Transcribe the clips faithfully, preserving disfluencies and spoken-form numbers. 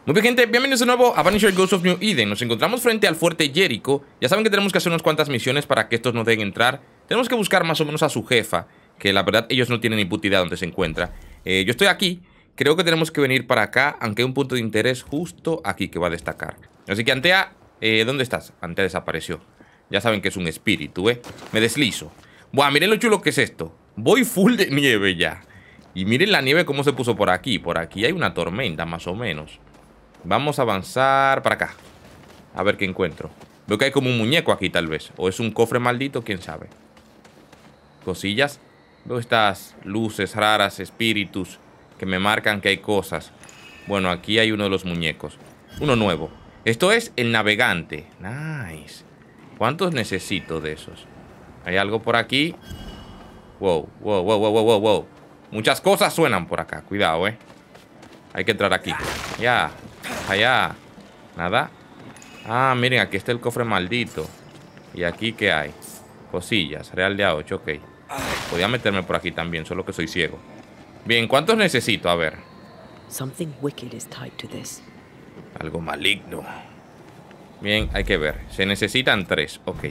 Muy bien, gente, bienvenidos de nuevo a Vanisher Ghost of New Eden. Nos encontramos frente al fuerte Jericho. Ya saben que tenemos que hacer unas cuantas misiones para que estos no dejen entrar. Tenemos que buscar más o menos a su jefa, que la verdad ellos no tienen ni puta idea dónde se encuentra. eh, Yo estoy aquí, creo que tenemos que venir para acá, aunque hay un punto de interés justo aquí que va a destacar. Así que Antea, eh, ¿dónde estás? Antea desapareció. Ya saben que es un espíritu, ¿eh? Me deslizo. Buah, miren lo chulo que es esto. Voy full de nieve ya. Y miren la nieve cómo se puso por aquí. Por aquí hay una tormenta más o menos. Vamos a avanzar para acá. A ver qué encuentro. Veo que hay como un muñeco aquí tal vez. O es un cofre maldito, quién sabe. Cosillas. Veo estas luces raras, espíritus, que me marcan que hay cosas. Bueno, aquí hay uno de los muñecos. Uno nuevo. Esto es el navegante. Nice. ¿Cuántos necesito de esos? Hay algo por aquí. Wow, wow, wow, wow, wow, wow. Muchas cosas suenan por acá. Cuidado, eh. Hay que entrar aquí. Ya. Allá. Nada. Ah, miren, aquí está el cofre maldito. ¿Y aquí qué hay? Cosillas. Real de A ocho, ok. Podía meterme por aquí también, solo que soy ciego. Bien, ¿cuántos necesito? A ver. Something wicked is tied to this. Algo maligno. Bien, hay que ver. Se necesitan tres, ok.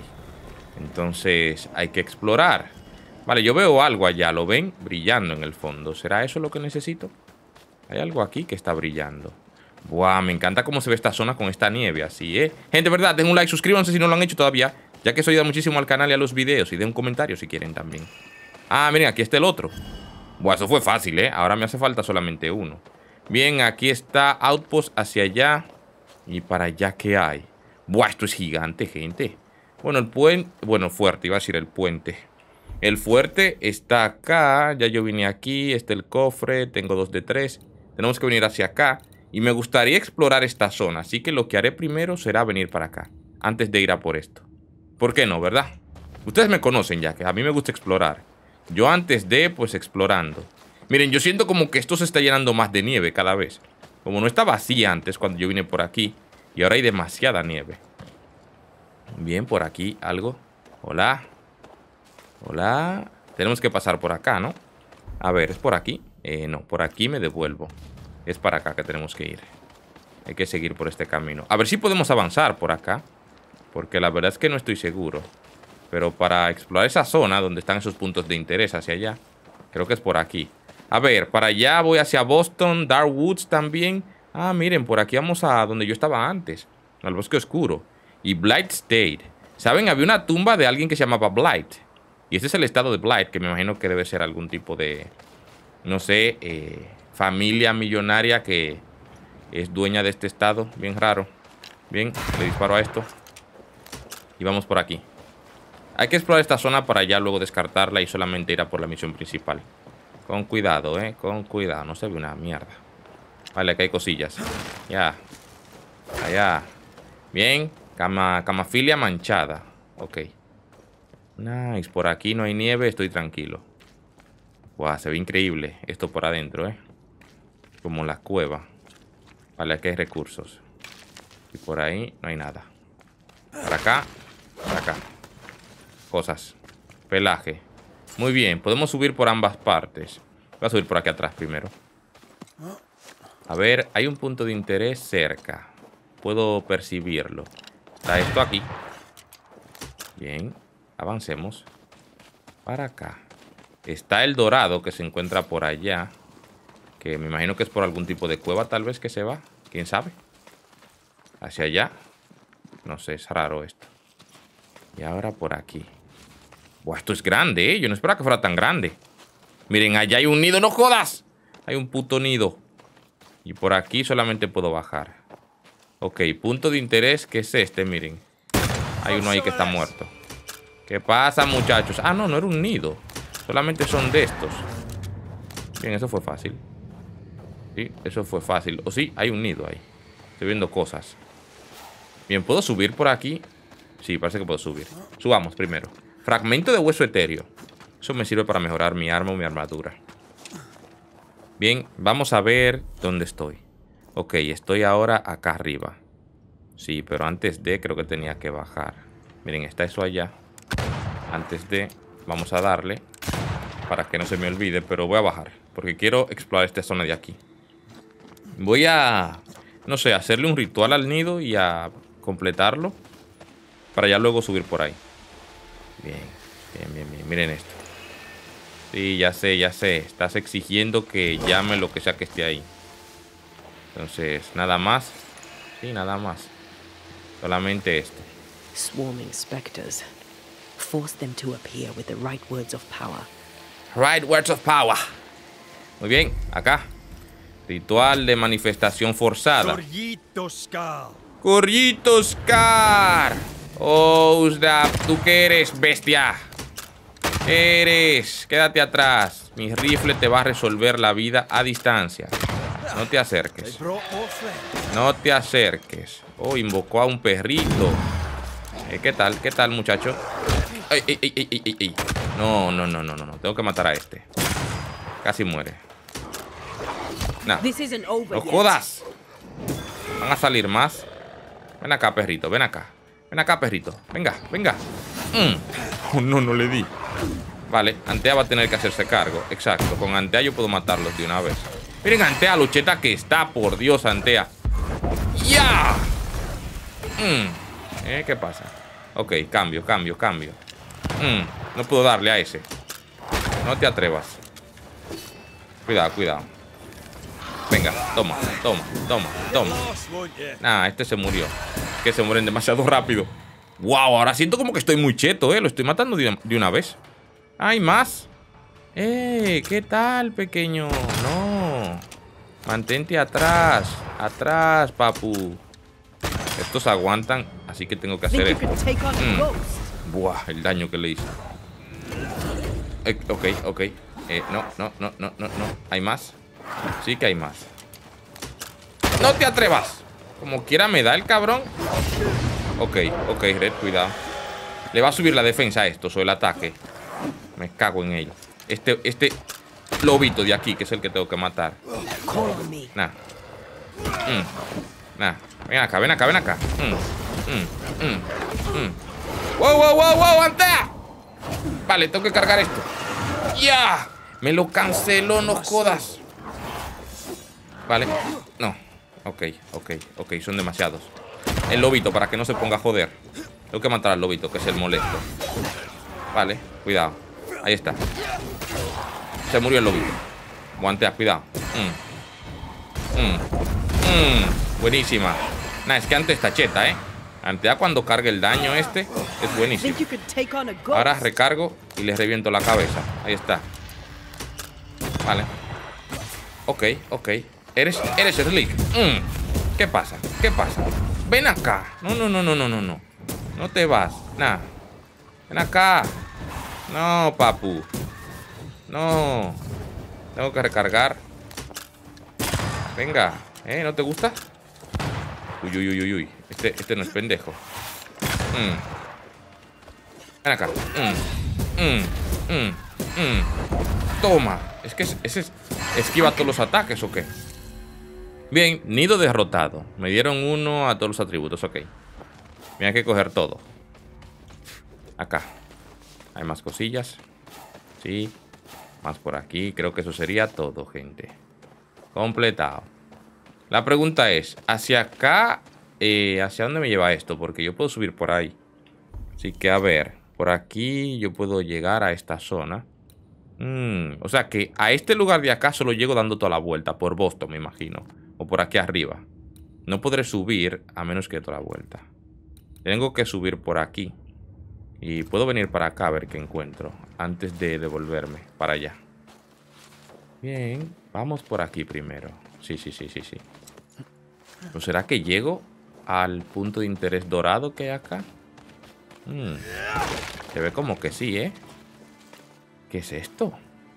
Entonces hay que explorar. Vale, yo veo algo allá, ¿lo ven? Brillando en el fondo. ¿Será eso lo que necesito? Hay algo aquí que está brillando. Buah, me encanta cómo se ve esta zona con esta nieve así, ¿eh? Gente, verdad, den un like, suscríbanse si no lo han hecho todavía, ya que eso ayuda muchísimo al canal y a los videos. Y den un comentario si quieren también. Ah, miren, aquí está el otro. Buah, eso fue fácil, ¿eh? Ahora me hace falta solamente uno. Bien, aquí está Outpost hacia allá. Y para allá, ¿qué hay? Buah, esto es gigante, gente. Bueno, el puente... Bueno, fuerte, iba a decir el puente. El fuerte está acá. Ya yo vine aquí. Está el cofre. Tengo dos de tres. Tenemos que venir hacia acá. Y me gustaría explorar esta zona. Así que lo que haré primero será venir para acá. Antes de ir a por esto. ¿Por qué no, verdad? Ustedes me conocen ya, que a mí me gusta explorar. Yo antes de, pues, explorando. Miren, yo siento como que esto se está llenando más de nieve cada vez. Como no estaba así antes cuando yo vine por aquí. Y ahora hay demasiada nieve. Bien, por aquí algo. Hola. Hola. Tenemos que pasar por acá, ¿no? A ver, ¿es por aquí? Eh, no, por aquí me devuelvo. Es para acá que tenemos que ir. Hay que seguir por este camino. A ver si podemos avanzar por acá. Porque la verdad es que no estoy seguro. Pero para explorar esa zona donde están esos puntos de interés hacia allá, creo que es por aquí. A ver, para allá voy hacia Boston, Dark Woods también. Ah, miren, por aquí vamos a donde yo estaba antes. Al bosque oscuro. Y Blight State. ¿Saben? Había una tumba de alguien que se llamaba Blight. Y este es el estado de Blight, que me imagino que debe ser algún tipo de... No sé, eh... familia millonaria que es dueña de este estado. Bien raro. Bien, le disparo a esto. Y vamos por aquí. Hay que explorar esta zona para ya luego descartarla y solamente ir a por la misión principal. Con cuidado, eh. Con cuidado. No se ve una mierda. Vale, aquí hay cosillas. Ya. Allá. Bien. Cama, camafilia manchada. Ok. Nice. Por aquí no hay nieve. Estoy tranquilo. Guau, se ve increíble esto por adentro, eh. Como la cueva. Vale, aquí hay recursos. Y por ahí no hay nada. Para acá. Para acá. Cosas. Pelaje. Muy bien, podemos subir por ambas partes. Voy a subir por aquí atrás primero. A ver, hay un punto de interés cerca. Puedo percibirlo. Está esto aquí. Bien, avancemos. Para acá. Está el dorado que se encuentra por allá. Que me imagino que es por algún tipo de cueva tal vez que se va. ¿Quién sabe? Hacia allá. No sé, es raro esto. Y ahora por aquí. Buah, esto es grande, ¿eh? Yo no esperaba que fuera tan grande. Miren, allá hay un nido, ¡no jodas! Hay un puto nido. Y por aquí solamente puedo bajar. Ok, punto de interés, ¿qué es este? Miren. Hay uno ahí que está muerto. ¿Qué pasa, muchachos? Ah, no, no era un nido. Solamente son de estos. Bien, eso fue fácil. Sí, eso fue fácil. O sí, hay un nido ahí. Estoy viendo cosas. Bien, ¿puedo subir por aquí? Sí, parece que puedo subir. Subamos primero. Fragmento de hueso etéreo. Eso me sirve para mejorar mi arma o mi armadura. Bien, vamos a ver dónde estoy. Ok, estoy ahora acá arriba. Sí, pero antes de creo que tenía que bajar. Miren, está eso allá. Antes de, vamos a darle para que no se me olvide, pero voy a bajar porque quiero explorar esta zona de aquí. Voy a no sé, hacerle un ritual al nido y a completarlo. Para ya luego subir por ahí. Bien, bien, bien, bien. Miren esto. Sí, ya sé, ya sé. Estás exigiendo que llame lo que sea que esté ahí. Entonces, nada más. Sí, nada más. Solamente esto. Swarming specters. Force them to appear with the right words of power. Right words of power. Muy bien, acá. Ritual de manifestación forzada. Corrito Scar. Oh, snap. ¿Tú qué eres, bestia? ¿Qué eres? Quédate atrás. Mi rifle te va a resolver la vida a distancia. No te acerques. No te acerques. Oh, invocó a un perrito. Eh, ¿Qué tal? ¿Qué tal, muchacho? Ay, ay, ay, ay, ay, ay. No, no, no, no, no, no. Tengo que matar a este. Casi muere. Nah. No jodas. Van a salir más. Ven acá, perrito. Ven acá. Ven acá, perrito. Venga, venga. Mm. Oh, no, no le di. Vale, Antea va a tener que hacerse cargo. Exacto. Con Antea yo puedo matarlos de una vez. Miren, Antea, lucheta que está. Por Dios, Antea. ¡Ya! Mm. ¿Eh? ¿Qué pasa? Ok, cambio, cambio, cambio. Mm. No puedo darle a ese. No te atrevas. Cuidado, cuidado. Venga, toma, toma, toma, toma. Nah, este se murió. Que se mueren demasiado rápido. Wow, ahora siento como que estoy muy cheto, eh. Lo estoy matando de, de una vez. ¿Hay más? Eh, ¿qué tal, pequeño? No. Mantente atrás. Atrás, papu. Estos aguantan, así que tengo que hacer esto. Mm. Buah, el daño que le hice. Eh, ok, ok. Eh, no, no, no, no, no, no. ¿Hay más? Sí que hay más. ¡No te atrevas! Como quiera me da el cabrón. Ok, ok, Red, cuidado. Le va a subir la defensa a estos o el ataque. Me cago en ello. Este, este lobito de aquí, que es el que tengo que matar. Nah. Mm. Nah. Ven acá, ven acá, ven acá. Mm. Mm. Mm. Mm. ¡Wow, wow, wow, wow! ¡Antea! Vale, tengo que cargar esto. ¡Ya! Me lo canceló, no jodas. Vale, no. Ok, ok, ok, son demasiados. El lobito, para que no se ponga a joder. Tengo que matar al lobito, que es el molesto. Vale, cuidado. Ahí está. Se murió el lobito. Guantea, cuidado. Mm. Mm. Mm. Buenísima. Nah, es que antes está cheta, ¿eh? Antea cuando cargue el daño este es buenísimo. Ahora recargo y le reviento la cabeza. Ahí está. Vale. Ok, ok. Eres, eres Slick. Mm. ¿Qué pasa? ¿Qué pasa? Ven acá. No, no, no, no, no, no, no. No te vas. Nah. Ven acá. No, papu. No. Tengo que recargar. Venga. ¿Eh? ¿No te gusta? Uy, uy, uy, uy, uy. Este, este no es pendejo. Mm. Ven acá. Mm. Mm. Mm. Mm. Toma. Es que ese es, esquiva todos los ataques, ¿o qué? Bien, nido derrotado. Me dieron uno a todos los atributos, ok. Me hay que coger todo. Acá. Hay más cosillas. Sí. Más por aquí. Creo que eso sería todo, gente. Completado. La pregunta es, ¿hacia acá? Eh, ¿Hacia dónde me lleva esto? Porque yo puedo subir por ahí. Así que, a ver. Por aquí yo puedo llegar a esta zona. Mm, o sea que a este lugar de acá solo llego dando toda la vuelta. Por Boston, me imagino. O por aquí arriba. No podré subir a menos que toda la vuelta. Tengo que subir por aquí. Y puedo venir para acá a ver qué encuentro. Antes de devolverme para allá. Bien. Vamos por aquí primero. Sí, sí, sí, sí, sí. ¿O será que llego al punto de interés dorado que hay acá? Hmm. Se ve como que sí, ¿eh? ¿Qué es esto?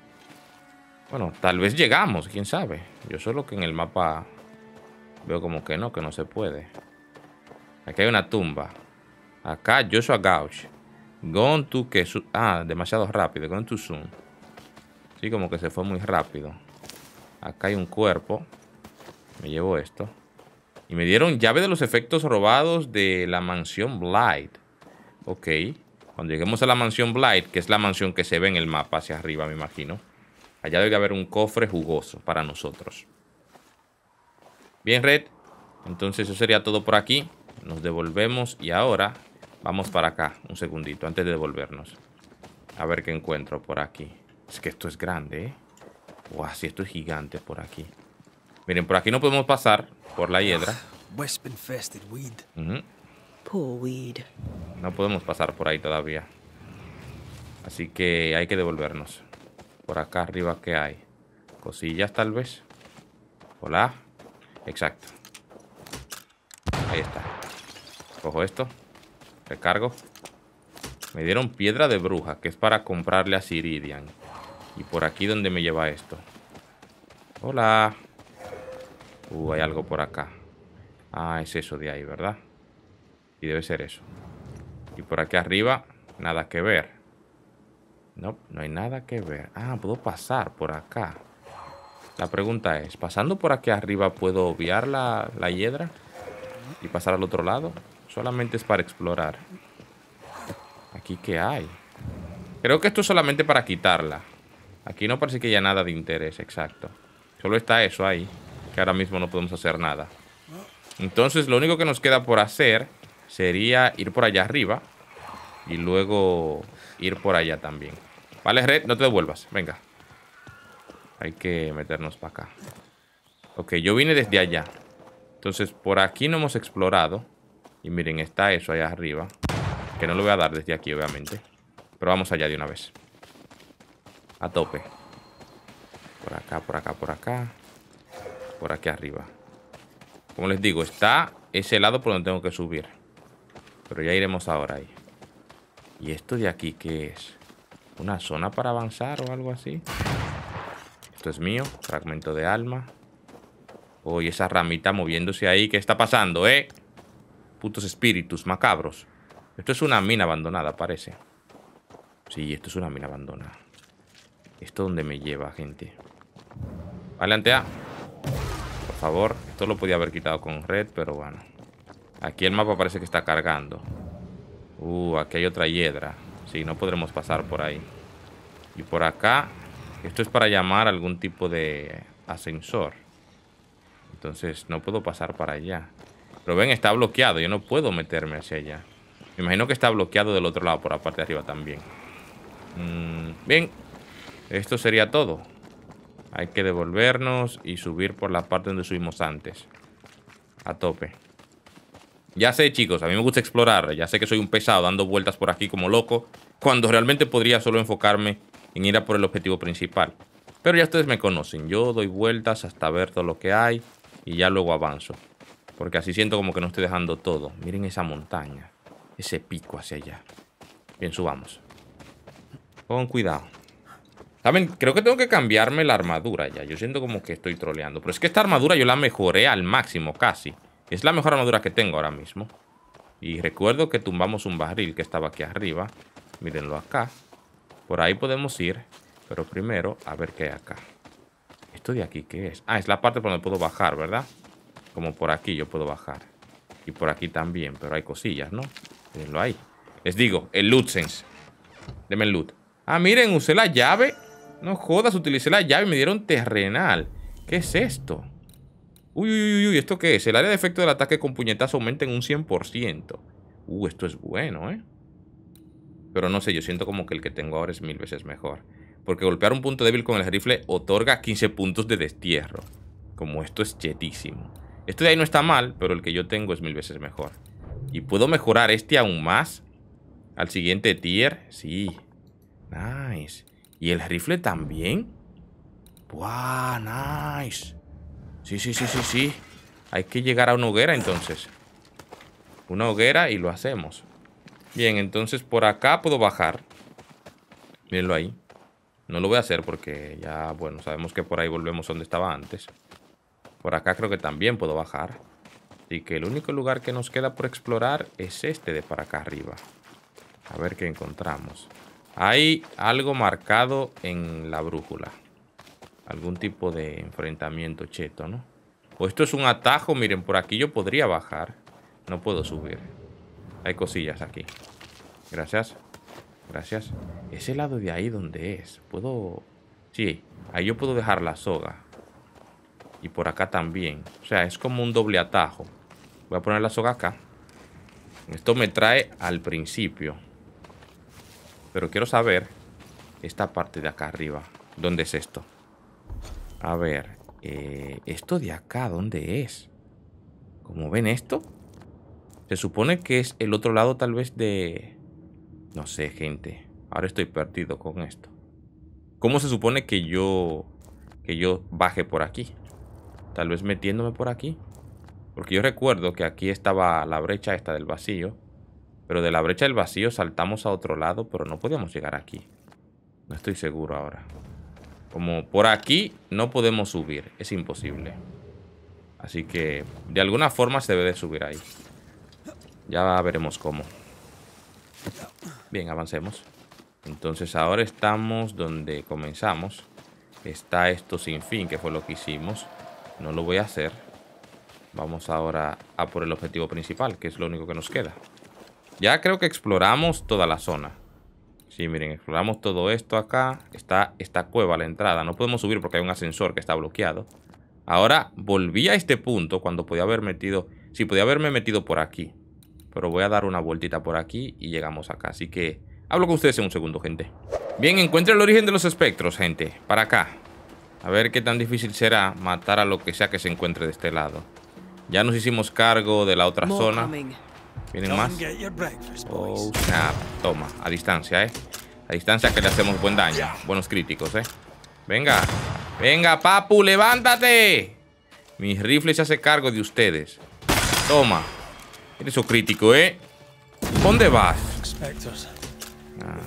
Bueno, tal vez llegamos, quién sabe. Yo solo que en el mapa veo como que no, que no se puede. Aquí hay una tumba. Acá Joshua Gauch. Gone to que... Ah, demasiado rápido. Gone too soon. Sí, como que se fue muy rápido. Acá hay un cuerpo. Me llevo esto. Y me dieron llave de los efectos robados de la mansión Blight. Ok. Cuando lleguemos a la mansión Blight, que es la mansión que se ve en el mapa hacia arriba, me imagino. Allá debe haber un cofre jugoso para nosotros. Bien, Red. Entonces eso sería todo por aquí. Nos devolvemos y ahora vamos para acá. Un segundito antes de devolvernos. A ver qué encuentro por aquí. Es que esto es grande, ¿eh? Guau, sí, esto es gigante por aquí. Miren, por aquí no podemos pasar por la hiedra. Uh-huh. Poor weed. No podemos pasar por ahí todavía. Así que hay que devolvernos. Por acá arriba, ¿qué hay? Cosillas, tal vez. Hola. Exacto. Ahí está. Cojo esto. Recargo. Me dieron piedra de bruja, que es para comprarle a Ciridian. Y por aquí, ¿dónde me lleva esto? Hola. Uh, hay algo por acá. Ah, es eso de ahí, ¿verdad? Y debe ser eso. Y por aquí arriba, nada que ver. No, no hay nada que ver. Ah, puedo pasar por acá. La pregunta es, ¿pasando por aquí arriba puedo obviar la, la hiedra? ¿Y pasar al otro lado? Solamente es para explorar. ¿Aquí qué hay? Creo que esto es solamente para quitarla. Aquí no parece que haya nada de interés, exacto. Solo está eso ahí, que ahora mismo no podemos hacer nada. Entonces lo único que nos queda por hacer sería ir por allá arriba y luego ir por allá también. Vale, Red, no te devuelvas, venga. Hay que meternos para acá. Ok, yo vine desde allá. Entonces por aquí no hemos explorado. Y miren, está eso allá arriba, que no lo voy a dar desde aquí, obviamente. Pero vamos allá de una vez. A tope. Por acá, por acá, por acá. Por aquí arriba. Como les digo, está ese lado por donde tengo que subir. Pero ya iremos ahora ahí. ¿Y esto de aquí qué es? ¿Una zona para avanzar o algo así? Esto es mío. Fragmento de alma. Oh, y esa ramita moviéndose ahí. ¿Qué está pasando, eh? Putos espíritus macabros. Esto es una mina abandonada, parece. Sí, esto es una mina abandonada. ¿Esto dónde me lleva, gente? Vale, Antea. Por favor. Esto lo podía haber quitado con Red, pero bueno. Aquí el mapa parece que está cargando. Uh, aquí hay otra hiedra. Sí, no podremos pasar por ahí. Y por acá, esto es para llamar a algún tipo de ascensor. Entonces no puedo pasar para allá. Pero ven, está bloqueado. Yo no puedo meterme hacia allá. Me imagino que está bloqueado del otro lado, por la parte de arriba también. Mm, bien. Esto sería todo. Hay que devolvernos y subir por la parte donde subimos antes. A tope. Ya sé, chicos, a mí me gusta explorar. Ya sé que soy un pesado dando vueltas por aquí como loco, cuando realmente podría solo enfocarme en ir a por el objetivo principal. Pero ya ustedes me conocen. Yo doy vueltas hasta ver todo lo que hay y ya luego avanzo. Porque así siento como que no estoy dejando todo. Miren esa montaña. Ese pico hacia allá. Bien, subamos. Con cuidado. ¿Saben? Creo que tengo que cambiarme la armadura ya. Yo siento como que estoy troleando. Pero es que esta armadura yo la mejoré al máximo casi. Es la mejor armadura que tengo ahora mismo. Y recuerdo que tumbamos un barril que estaba aquí arriba. Mírenlo acá. Por ahí podemos ir. Pero primero, a ver qué hay acá. ¿Esto de aquí qué es? Ah, es la parte por donde puedo bajar, ¿verdad? Como por aquí yo puedo bajar. Y por aquí también. Pero hay cosillas, ¿no? Mírenlo ahí. Les digo, el loot sense. Deme el loot. Ah, miren, usé la llave. No jodas, utilicé la llave y me dieron terrenal. ¿Qué es esto? Uy, uy, uy, uy, ¿esto qué es? El área de efecto del ataque con puñetazo aumenta en un cien por ciento. Uh, esto es bueno, ¿eh? Pero no sé, yo siento como que el que tengo ahora es mil veces mejor. Porque golpear un punto débil con el rifle otorga quince puntos de destierro. Como esto es chetísimo. Esto de ahí no está mal, pero el que yo tengo es mil veces mejor. ¿Y puedo mejorar este aún más? ¿Al siguiente tier? Sí. Nice. ¿Y el rifle también? ¡Buah! Nice. Sí, sí, sí, sí, sí. Hay que llegar a una hoguera entonces. Una hoguera y lo hacemos. Bien, entonces por acá puedo bajar. Mírenlo ahí. No lo voy a hacer porque ya, bueno, sabemos que por ahí volvemos donde estaba antes. Por acá creo que también puedo bajar. Así que el único lugar que nos queda por explorar es este de para acá arriba. A ver qué encontramos. Hay algo marcado en la brújula. Algún tipo de enfrentamiento cheto, ¿no? O esto es un atajo. Miren, por aquí yo podría bajar. No puedo subir. Hay cosillas aquí. Gracias. Gracias. Ese lado de ahí, ¿dónde es? Puedo... Sí, ahí yo puedo dejar la soga. Y por acá también. O sea, es como un doble atajo. Voy a poner la soga acá. Esto me trae al principio. Pero quiero saber esta parte de acá arriba. ¿Dónde es esto? A ver. Eh, esto de acá, ¿dónde es? ¿Cómo ven esto? Se supone que es el otro lado tal vez de... No sé, gente. Ahora estoy perdido con esto. ¿Cómo se supone que yo... que yo baje por aquí? Tal vez metiéndome por aquí. Porque yo recuerdo que aquí estaba la brecha esta del vacío. Pero de la brecha del vacío saltamos a otro lado, pero no podíamos llegar aquí. No estoy seguro ahora. Como por aquí no podemos subir. Es imposible. Así que de alguna forma se debe de subir ahí. Ya veremos cómo. Bien, avancemos. Entonces ahora estamos donde comenzamos. Está esto sin fin, que fue lo que hicimos. No lo voy a hacer. Vamos ahora a por el objetivo principal, que es lo único que nos queda. Ya creo que exploramos toda la zona. Sí, miren, exploramos todo esto acá. Está esta cueva a la entrada. No podemos subir porque hay un ascensor que está bloqueado. Ahora volví a este punto cuando podía haber metido... Sí, podía haberme metido por aquí. Pero voy a dar una vueltita por aquí y llegamos acá. Así que hablo con ustedes en un segundo, gente. Bien, encuentre el origen de los espectros, gente. Para acá. A ver qué tan difícil será matar a lo que sea que se encuentre de este lado. Ya nos hicimos cargo de la otra zona. ¿Vienen más? Oh, snap. Toma, a distancia, ¿eh? A distancia que le hacemos buen daño. Buenos críticos, ¿eh? Venga. Venga, papu, levántate. Mi rifle se hace cargo de ustedes. Toma. Eres un crítico, ¿eh? ¿Dónde vas? Ah.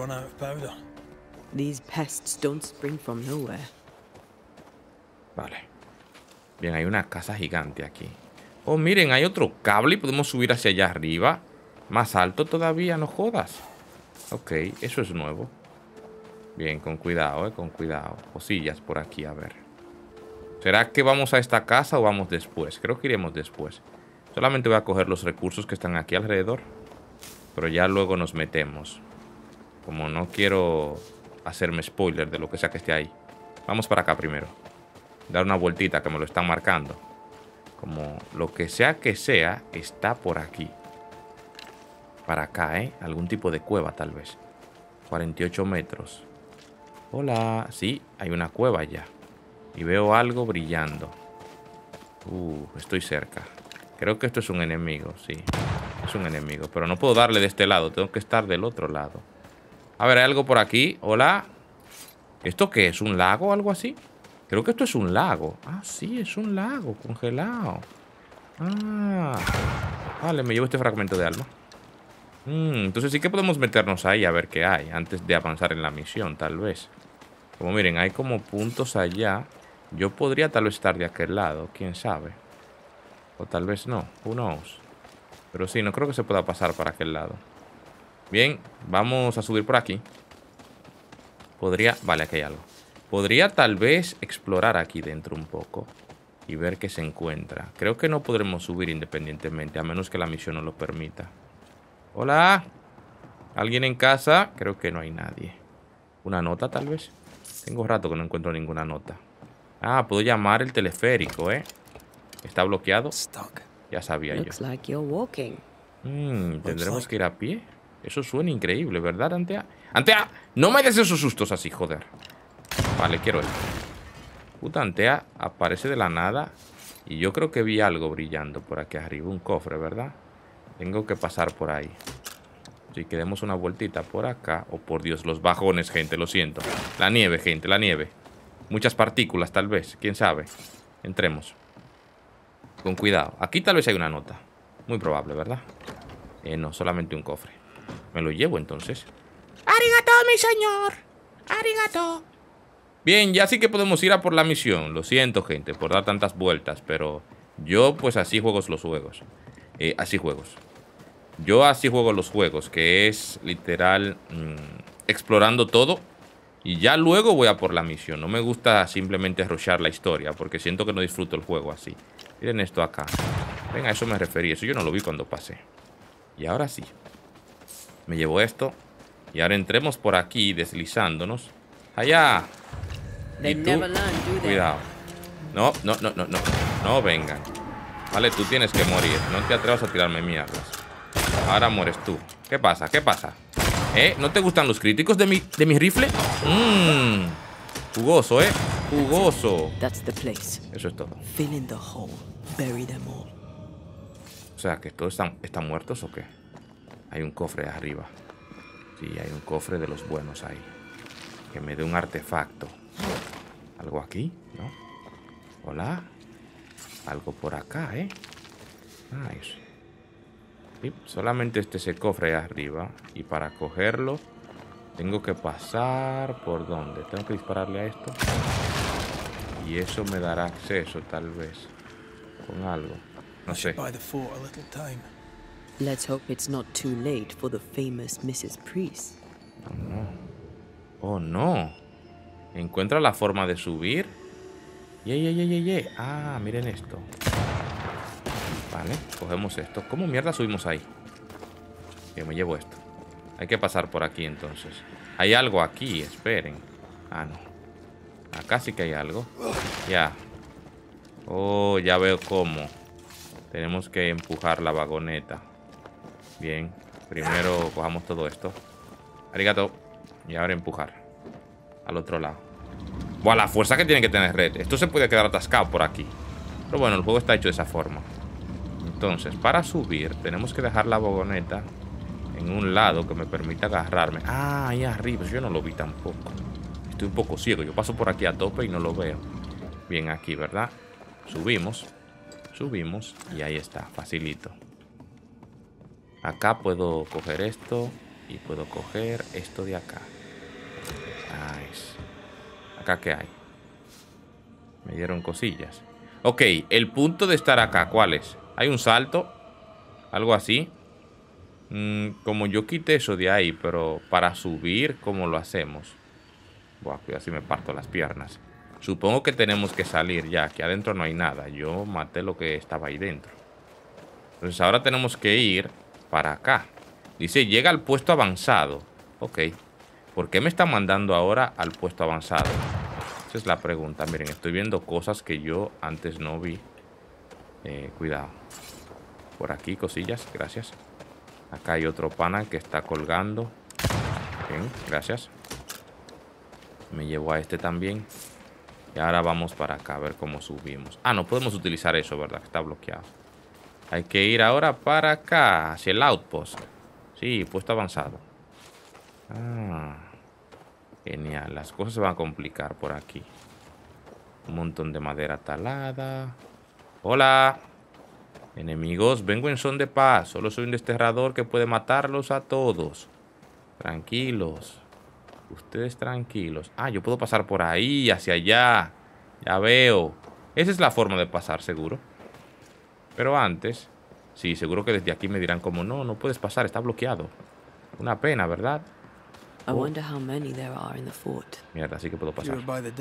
These pests don't spring from nowhere. Vale. Bien, hay una casa gigante aquí. Oh, miren, hay otro cable y podemos subir hacia allá arriba. Más alto todavía, no jodas. Ok, eso es nuevo. Bien, con cuidado, eh, con cuidado. Cosillas por aquí, a ver. ¿Será que vamos a esta casa o vamos después? Creo que iremos después. Solamente voy a coger los recursos que están aquí alrededor. Pero ya luego nos metemos. Como no quiero hacerme spoiler de lo que sea que esté ahí. Vamos para acá primero. Dar una vueltita que me lo están marcando. Como lo que sea que sea, está por aquí. Para acá, ¿eh? Algún tipo de cueva, tal vez. cuarenta y ocho metros. Hola. Sí, hay una cueva ya. Y veo algo brillando. Uh, estoy cerca. Creo que esto es un enemigo, sí. Es un enemigo. Pero no puedo darle de este lado. Tengo que estar del otro lado. A ver, hay algo por aquí. Hola. ¿Esto qué es? ¿Un lago o algo así? Creo que esto es un lago. Ah, sí, es un lago congelado. Ah. Vale, me llevo este fragmento de alma. Mm, entonces sí que podemos meternos ahí a ver qué hay. Antes de avanzar en la misión, tal vez. Como miren, hay como puntos allá. Yo podría tal vez estar de aquel lado. Quién sabe. O tal vez no. Who knows. Pero sí, no creo que se pueda pasar para aquel lado. Bien, vamos a subir por aquí. Podría... Vale, aquí hay algo. Podría tal vez explorar aquí dentro un poco y ver qué se encuentra. Creo que no podremos subir independientemente, a menos que la misión nos lo permita. Hola. ¿Alguien en casa? Creo que no hay nadie. ¿Una nota tal vez? Tengo rato que no encuentro ninguna nota. Ah, puedo llamar el teleférico, ¿eh? ¿Está bloqueado? Ya sabía yo. Mm, ¿Tendremos que ir a pie? Eso suena increíble, ¿verdad, Antea? ¡Antea! ¡No me des esos sustos así, joder! Vale, quiero esto. Puta, Antea aparece de la nada. Y yo creo que vi algo brillando por aquí arriba. Un cofre, ¿verdad? Tengo que pasar por ahí. Si que demos una vueltita por acá. Oh, por Dios, los bajones, gente, lo siento. La nieve, gente, la nieve. Muchas partículas, tal vez, quién sabe. Entremos. Con cuidado. Aquí tal vez hay una nota. Muy probable, ¿verdad? Eh, no, solamente un cofre. Me lo llevo entonces. ¡Arigato, mi señor! ¡Arigato! Bien, ya sí que podemos ir a por la misión. Lo siento, gente, por dar tantas vueltas. Pero yo, pues así juego los juegos. Eh, así juegos. Yo así juego los juegos. Que es literal mmm, explorando todo. Y ya luego voy a por la misión. No me gusta simplemente rushar la historia. Porque siento que no disfruto el juego así. Miren esto acá. Venga, a eso me referí. Eso yo no lo vi cuando pasé. Y ahora sí. Me llevo esto. Y ahora entremos por aquí deslizándonos. ¡Allá! Y tú, cuidado. No, no, no, no, no. No vengan. Vale, tú tienes que morir. No te atrevas a tirarme mierdas. Ahora mueres tú. ¿Qué pasa? ¿Qué pasa? ¿Eh? ¿No te gustan los críticos de mi, de mi rifle? Mmm. Jugoso, ¿eh? Jugoso. That's the place. Eso es todo. Fill in the hole. Bury them all. O sea, ¿que todos están, están muertos o qué? Hay un cofre arriba. Sí, hay un cofre de los buenos ahí. Que me dé un artefacto. ¿Algo aquí? ¿No? Hola. Algo por acá, ¿eh? Nice. Sí, solamente este ese cofre ahí arriba. Y para cogerlo, tengo que pasar... ¿Por dónde? Tengo que dispararle a esto. Y eso me dará acceso, tal vez. Con algo. No sé. Let's hope it's not too late for the famous missus Priest. Oh, no. Oh, no. Encuentra la forma de subir. Ye, ye, ye, ye, ye. Ah, miren esto. Vale, cogemos esto. ¿Cómo mierda subimos ahí? Yo me llevo esto. Hay que pasar por aquí entonces. Hay algo aquí, esperen. Ah, no. Acá sí que hay algo. Ya. Oh, ya veo cómo. Tenemos que empujar la vagoneta. Bien. Primero cojamos todo esto. Arigato. Y ahora empujar. Al otro lado. Buah, la fuerza que tiene que tener Red. Esto se puede quedar atascado por aquí. Pero bueno, el juego está hecho de esa forma. Entonces, para subir, tenemos que dejar la vagoneta en un lado que me permita agarrarme. Ah, ahí arriba. Yo no lo vi tampoco. Estoy un poco ciego. Yo paso por aquí a tope y no lo veo. Bien, aquí, ¿verdad? Subimos. Subimos. Y ahí está. Facilito. Acá puedo coger esto. Y puedo coger esto de acá. Nice. ¿Acá qué hay? Me dieron cosillas. Ok, el punto de estar acá, ¿cuál es? ¿Hay un salto? ¿Algo así? Mm, como yo quité eso de ahí, pero para subir, ¿cómo lo hacemos? Buah, cuidado si me parto las piernas. Supongo que tenemos que salir ya, que adentro no hay nada. Yo maté lo que estaba ahí dentro. Entonces ahora tenemos que ir para acá. Dice, llega al puesto avanzado. Ok. ¿Por qué me están mandando ahora al puesto avanzado? Esa es la pregunta. Miren, estoy viendo cosas que yo antes no vi. Eh, cuidado. Por aquí, cosillas. Gracias. Acá hay otro pana que está colgando. Bien, gracias. Me llevo a este también. Y ahora vamos para acá a ver cómo subimos. Ah, no podemos utilizar eso, ¿verdad? Que está bloqueado. Hay que ir ahora para acá, hacia el outpost. Sí, puesto avanzado. Ah, genial. Las cosas se van a complicar por aquí. Un montón de madera talada. Hola. Enemigos, vengo en son de paz. Solo soy un desterrador que puede matarlos a todos. Tranquilos. Ustedes tranquilos. Ah, yo puedo pasar por ahí, hacia allá. Ya veo. Esa es la forma de pasar, seguro. Pero antes... Sí, seguro que desde aquí me dirán como... No, no puedes pasar, está bloqueado. Una pena, ¿verdad? I wonder how many there are in the fort. Mierda, sí que puedo pasar.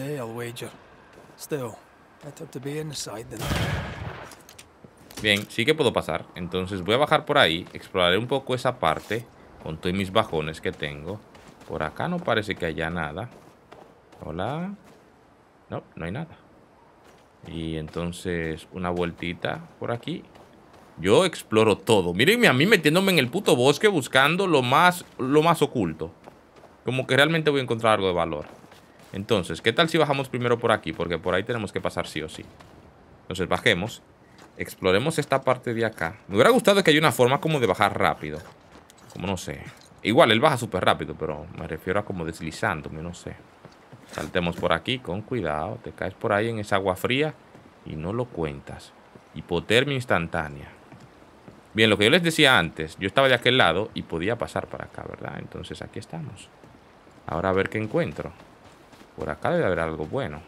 Bien, sí que puedo pasar. Entonces voy a bajar por ahí. Exploraré un poco esa parte. Con todos mis bajones que tengo. Por acá no parece que haya nada. Hola. No, no hay nada. Y entonces una vueltita por aquí. Yo exploro todo. Mírenme a mí metiéndome en el puto bosque buscando lo más, lo más oculto. Como que realmente voy a encontrar algo de valor. Entonces, ¿qué tal si bajamos primero por aquí? Porque por ahí tenemos que pasar sí o sí. Entonces bajemos. Exploremos esta parte de acá. Me hubiera gustado que haya una forma como de bajar rápido. Como no sé. Igual él baja súper rápido, pero me refiero a como deslizándome, no sé. Saltemos por aquí con cuidado. Te caes por ahí en esa agua fría y no lo cuentas. Hipotermia instantánea. Bien, lo que yo les decía antes, yo estaba de aquel lado y podía pasar para acá, ¿verdad? Entonces aquí estamos. Ahora a ver qué encuentro. Por acá debe haber algo bueno.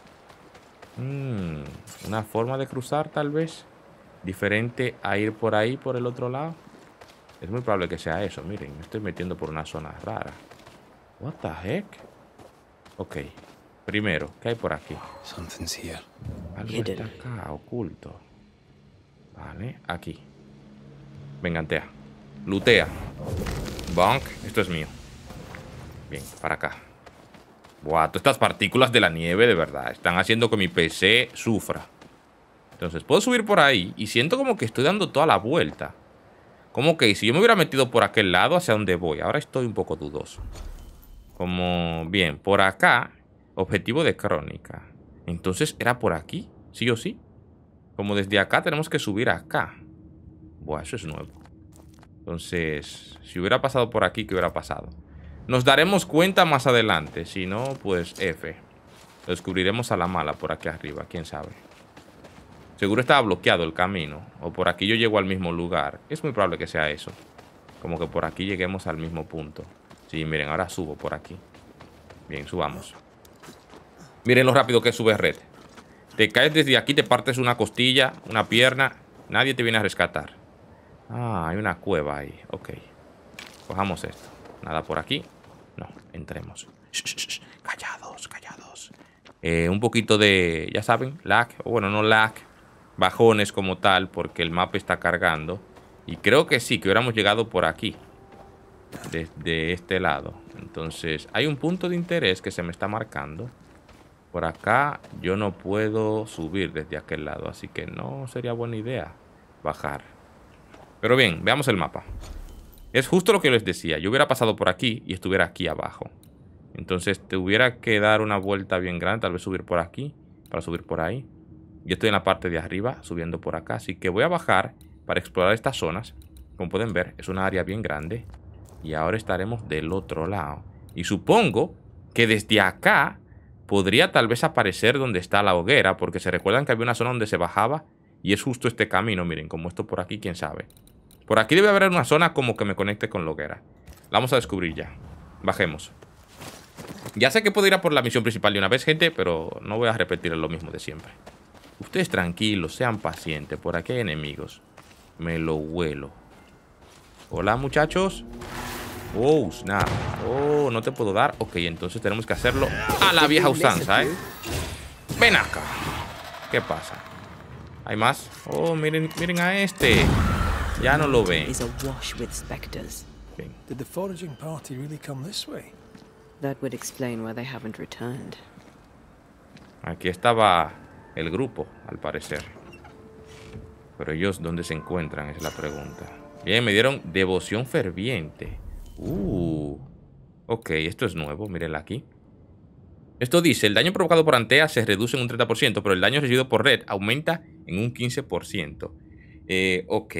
Mm, una forma de cruzar tal vez. Diferente a ir por ahí, por el otro lado. Es muy probable que sea eso. Miren, me estoy metiendo por una zona rara. What the heck? Ok. Primero, ¿qué hay por aquí? Algo está acá, oculto. Vale, aquí. Vengantea. Lutea. Bonk. Esto es mío. Bien, para acá. Buah, todas estas partículas de la nieve, de verdad, están haciendo que mi P C sufra. Entonces, puedo subir por ahí y siento como que estoy dando toda la vuelta. Como que si yo me hubiera metido por aquel lado, ¿hacia dónde voy? Ahora estoy un poco dudoso. Como, bien, por acá, objetivo de crónica. Entonces, ¿era por aquí? ¿Sí o sí? Como desde acá tenemos que subir acá. Buah, eso es nuevo. Entonces, si hubiera pasado por aquí, ¿qué hubiera pasado? Nos daremos cuenta más adelante. Si no, pues F. Lo descubriremos a la mala por aquí arriba, quién sabe. Seguro estaba bloqueado el camino. O por aquí yo llego al mismo lugar. Es muy probable que sea eso. Como que por aquí lleguemos al mismo punto. Sí, miren, ahora subo por aquí. Bien, subamos. Miren lo rápido que sube Red. Te caes desde aquí, te partes una costilla, una pierna. Nadie te viene a rescatar. Ah, hay una cueva ahí. Ok. Cojamos esto. Nada por aquí. No, entremos. Shh, shh, shh. Callados, callados. Eh, un poquito de, ya saben, lag. O bueno, no lag. Bajones como tal, porque el mapa está cargando. Y creo que sí, que hubiéramos llegado por aquí. Desde este lado. Entonces, hay un punto de interés que se me está marcando. Por acá yo no puedo subir desde aquel lado. Así que no sería buena idea bajar. Pero bien, veamos el mapa. Es justo lo que les decía. Yo hubiera pasado por aquí y estuviera aquí abajo. Entonces te hubiera que dar una vuelta bien grande. Tal vez subir por aquí para subir por ahí. Yo estoy en la parte de arriba subiendo por acá. Así que voy a bajar para explorar estas zonas. Como pueden ver, es una área bien grande. Y ahora estaremos del otro lado. Y supongo que desde acá podría tal vez aparecer donde está la hoguera. Porque se recuerdan que había una zona donde se bajaba. Y es justo este camino. Miren, como esto por aquí, quién sabe. Por aquí debe haber una zona como que me conecte con la hoguera. La vamos a descubrir ya. Bajemos. Ya sé que puedo ir a por la misión principal de una vez, gente. Pero no voy a repetir lo mismo de siempre. Ustedes tranquilos, sean pacientes. Por aquí hay enemigos. Me lo huelo. Hola, muchachos. Oh, snap. Oh, no te puedo dar. Ok, entonces tenemos que hacerlo a la vieja usanza, ¿eh? Ven acá. ¿Qué pasa? ¿Hay más? Oh, miren, miren a este. Ya no lo ven. Is awash with specters. Bien. Did the foraging party really come this way? That would explain why they haven't returned. Aquí estaba el grupo, al parecer. Pero ellos, ¿dónde se encuentran? Es la pregunta. Bien, me dieron devoción ferviente. Uh. Ok, esto es nuevo, mírenla aquí. Esto dice, el daño provocado por Antea se reduce en un treinta por ciento, pero el daño recibido por Red aumenta en un quince por ciento. Eh, ok.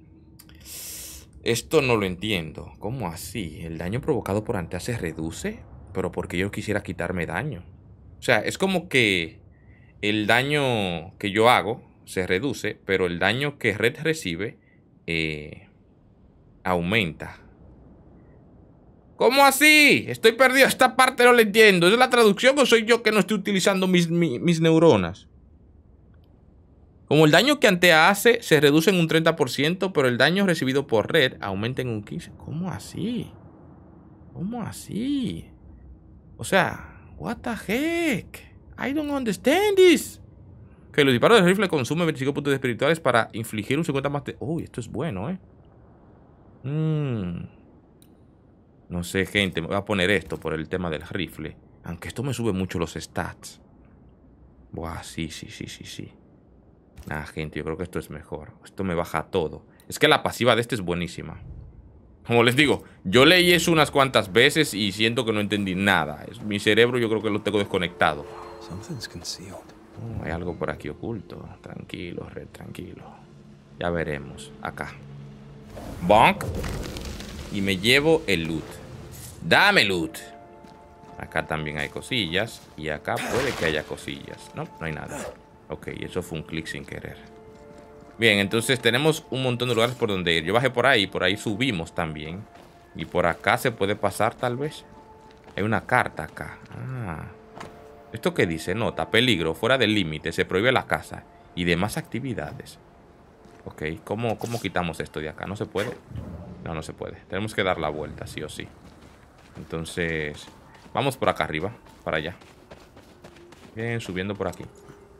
Esto no lo entiendo. ¿Cómo así? ¿El daño provocado por Antea se reduce? Pero porque yo quisiera quitarme daño. O sea, es como que el daño que yo hago se reduce, pero el daño que Red recibe eh, aumenta. ¿Cómo así? Estoy perdido. Esta parte no la entiendo. ¿Es la traducción o soy yo que no estoy utilizando mis, mis, mis neuronas? Como el daño que Antea hace se reduce en un treinta por ciento, pero el daño recibido por Red aumenta en un quince por ciento. ¿Cómo así? ¿Cómo así? O sea, what the heck? I don't understand this. Que los disparos del rifle consumen veinticinco puntos espirituales para infligir un cincuenta más de... Uy, esto es bueno, ¿eh? Mmm... No sé, gente, me voy a poner esto por el tema del rifle. Aunque esto me sube mucho los stats. Buah, sí, sí, sí, sí, sí. Nah, gente, yo creo que esto es mejor. Esto me baja todo. Es que la pasiva de este es buenísima. Como les digo, yo leí eso unas cuantas veces y siento que no entendí nada. Es, mi cerebro yo creo que lo tengo desconectado. Oh, hay algo por aquí oculto. Tranquilo, Red, tranquilo. Ya veremos. Acá. Bonk. Y me llevo el loot. Dame loot. Acá también hay cosillas. Y acá puede que haya cosillas. No, no hay nada. Ok, eso fue un clic sin querer. Bien, entonces tenemos un montón de lugares por donde ir. Yo bajé por ahí, por ahí subimos también. Y por acá se puede pasar tal vez. Hay una carta acá. Ah. ¿Esto qué dice? Nota, peligro, fuera del límite, se prohíbe la caza y demás actividades. Ok, ¿cómo, ¿cómo quitamos esto de acá? ¿No se puede? No, no se puede. Tenemos que dar la vuelta, sí o sí. Entonces, vamos por acá arriba, para allá. Bien, subiendo por aquí.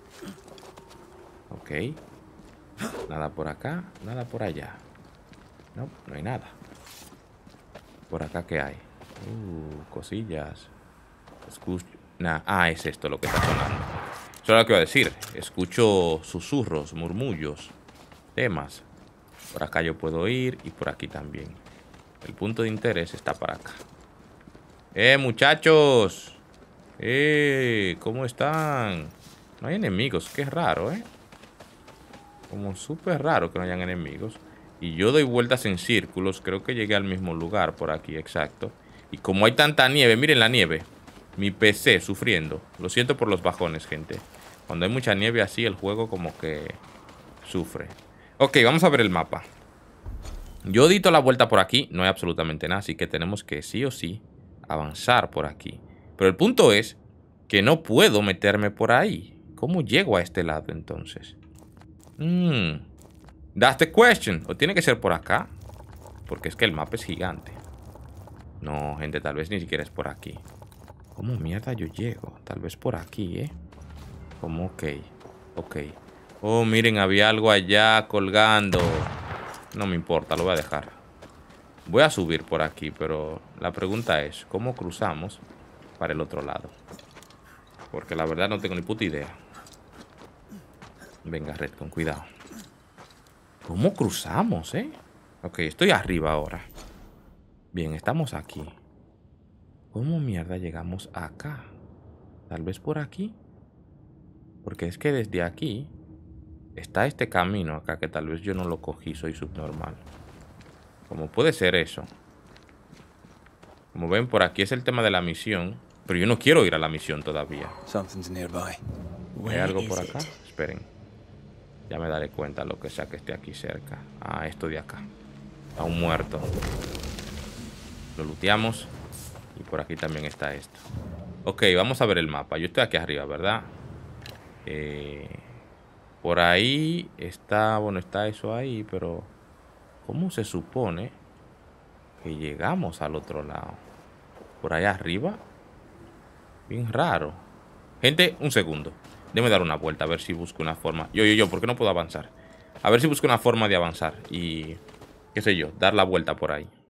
Ok. Nada por acá, nada por allá. No, no hay nada. ¿Por acá qué hay? Uh, cosillas. Escucho... Nah. Ah, es esto lo que está sonando. Eso es lo que iba a decir. Escucho susurros, murmullos, temas. Por acá yo puedo ir y por aquí también. El punto de interés está para acá. ¡Eh, muchachos! ¡Eh! ¿Cómo están? No hay enemigos. Qué raro, ¿eh? Como súper raro que no hayan enemigos. Y yo doy vueltas en círculos. Creo que llegué al mismo lugar por aquí, exacto. Y como hay tanta nieve, miren la nieve. Mi P C sufriendo. Lo siento por los bajones, gente. Cuando hay mucha nieve así, el juego como que sufre. Ok, vamos a ver el mapa. Yo di toda la vuelta por aquí. No hay absolutamente nada, así que tenemos que sí o sí avanzar por aquí. Pero el punto es que no puedo meterme por ahí. ¿Cómo llego a este lado entonces? Mmm. That's the question. ¿O tiene que ser por acá? Porque es que el mapa es gigante. No, gente, tal vez ni siquiera es por aquí. ¿Cómo mierda yo llego? Tal vez por aquí, ¿eh? Como ok. Ok. Oh, miren, había algo allá colgando. No me importa, lo voy a dejar. Voy a subir por aquí, pero la pregunta es, ¿cómo cruzamos para el otro lado? Porque la verdad no tengo ni puta idea. Venga, Red, con cuidado. ¿Cómo cruzamos, eh? Ok, estoy arriba ahora. Bien, estamos aquí. ¿Cómo mierda llegamos acá? Tal vez por aquí. Porque es que desde aquí está este camino acá que tal vez yo no lo cogí, soy subnormal. ¿Cómo puede ser eso? Como ven, por aquí es el tema de la misión. Pero yo no quiero ir a la misión todavía. ¿Hay algo por acá? Esperen. Ya me daré cuenta lo que sea que esté aquí cerca. Ah, esto de acá. Está un muerto. Lo looteamos. Y por aquí también está esto. Ok, vamos a ver el mapa. Yo estoy aquí arriba, ¿verdad? Eh, por ahí está... Bueno, está eso ahí, pero... ¿Cómo se supone que llegamos al otro lado? ¿Por allá arriba? Bien raro. Gente, un segundo. Déjame dar una vuelta a ver si busco una forma. Yo, yo, yo, ¿por qué no puedo avanzar? A ver si busco una forma de avanzar. Y... qué sé yo, dar la vuelta por ahí.